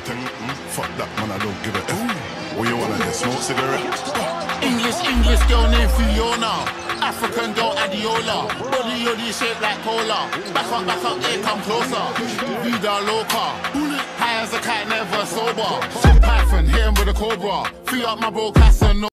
thing. Fuck that, man, I don't give a F. What you wanna get? Smoke cigarette? English girl named Fiona. African girl Adiola. Body yoddy shaped like cola. Back up, here come closer. Vida loca. High as a cat, never sober. Shit Python, hit him with a cobra. Free up my bro Casanova.